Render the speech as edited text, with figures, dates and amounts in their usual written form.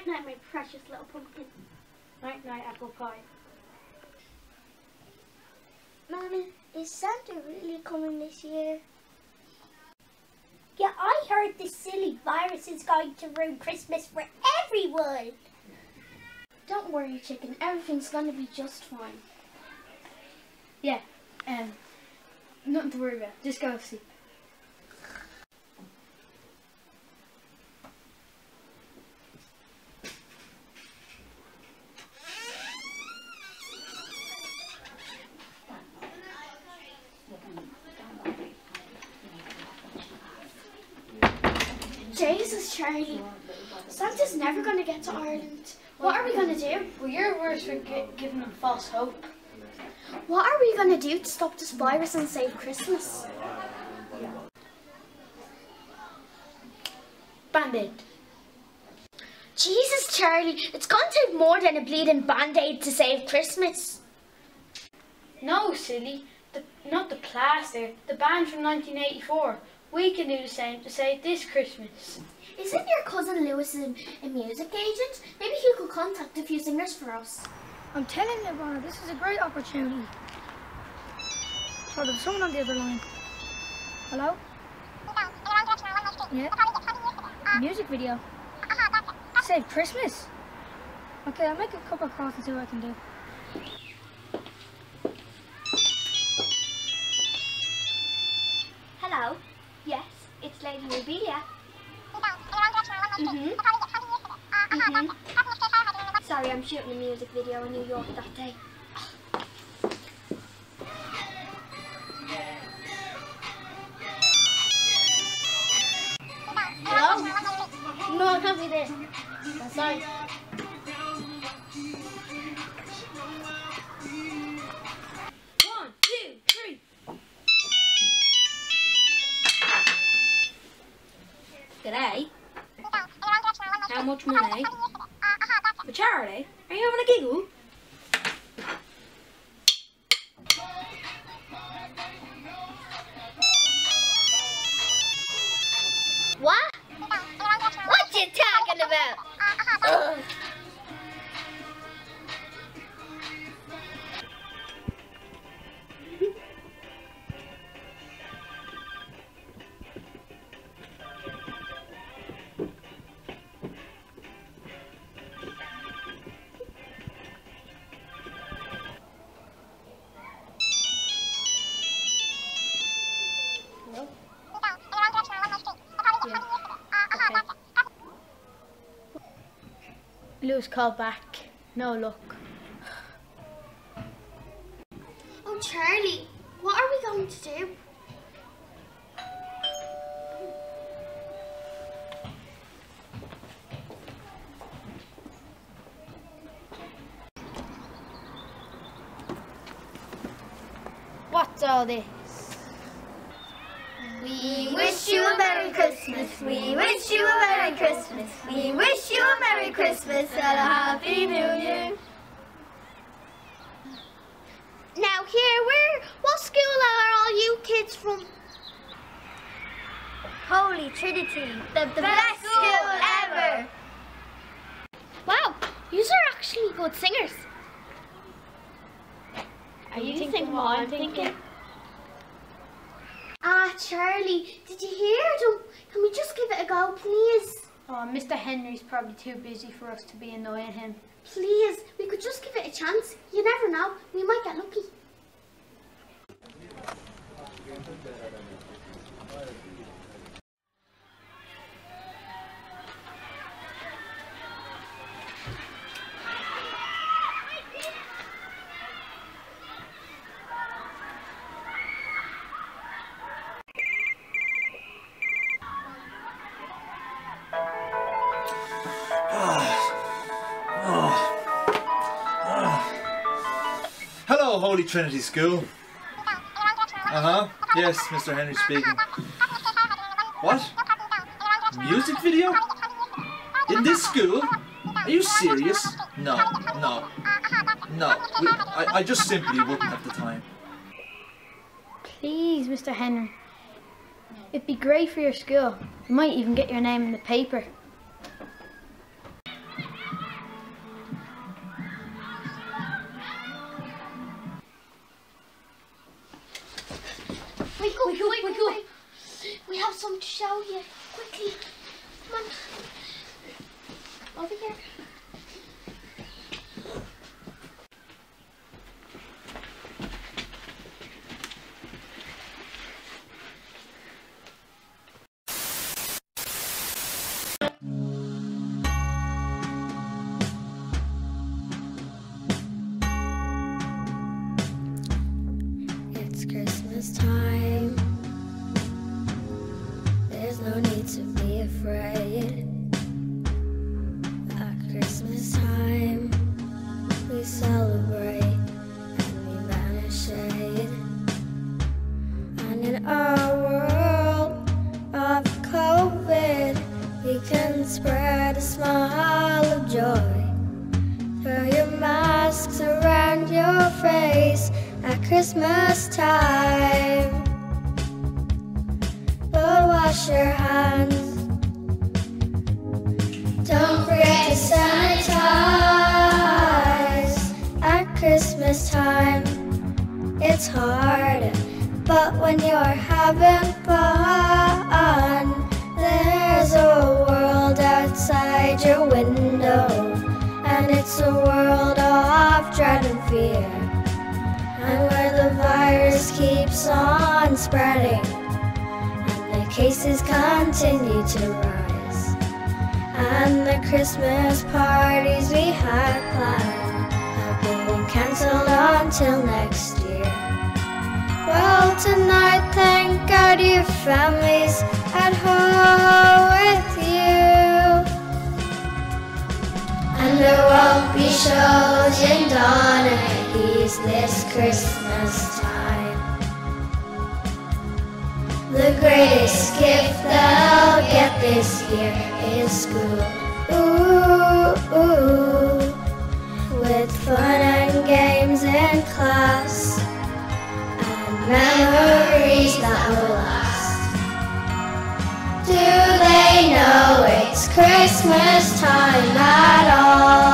Night night, my precious little pumpkin. Night night, apple pie. Mommy, is Santa really coming this year? Yeah, I heard this silly virus is going to ruin Christmas for everyone. Don't worry, chicken. Everything's gonna be just fine. Yeah, nothing to worry about. Just go to sleep. Jesus, Charlie. Santa's never gonna get to Ireland. What are we gonna do? Well, you're worse for giving them false hope. What are we gonna do to stop this virus and save Christmas? Band-Aid. Jesus, Charlie, it's gonna take more than a bleeding band-aid to save Christmas. No, silly. Not the plaster. The band from 1984. We can do the same to save this Christmas. Isn't your cousin Lewis a music agent? Maybe he could contact a few singers for us. I'm telling you, Bonner, this is a great opportunity. Oh, there's someone on the other line. Hello? Yeah? Music video. Save Christmas? Okay, I'll make a couple of calls and see what I can do. Hello? Yes, it's Lady Rubelia. Sorry, I'm shooting a music video in New York that day. Hello? No, I can't be there. Sorry. G'day. How much money? For charity? Are you having a giggle? What? What you talking about? Lewis called back. No luck. Oh, Charlie, what are we going to do? What's all this? We wish you a Merry Christmas. We wish you a Merry Christmas. We wish you a Merry Christmas and a Happy New Year. Now here, what school are all you kids from? Holy Trinity, the best school ever. Wow, you are actually good singers. Are you thinking what I'm thinking? Ah, Charlie, did you hear them? Can we just give it a go, please? Oh, Mr. Henry's probably too busy for us to be annoying him. Please, we could just give it a chance. You never know, we might get lucky. Hello, Holy Trinity School. Yes, Mr. Henry speaking. What? Music video? In this school? Are you serious? No. I just simply wouldn't have the time. Please, Mr. Henry. It'd be great for your school. You might even get your name in the paper. to show you. Quickly. Come on. Over here. It's Christmas time. There's no need to be afraid. At Christmas time, we celebrate and we banish shade. And in our world of COVID, we can spread a smile of joy. Throw your masks around your face at Christmas time. But wash your hands. Don't forget to sanitize. At Christmas time, it's hard, but when you're having fun, there's a world outside your window, and it's a world of dread and fear, and where the virus keeps on spreading, and the cases continue to rise, and the Christmas parties we had planned have been cancelled until next year. Well, tonight, thank God your family's at home with you, and there won't be shows in Donaghy's this Christmas time. The greatest gift they'll get this year is school. Ooh, ooh, with fun and games in class, and memories that will last. Do they know it's Christmas time at all?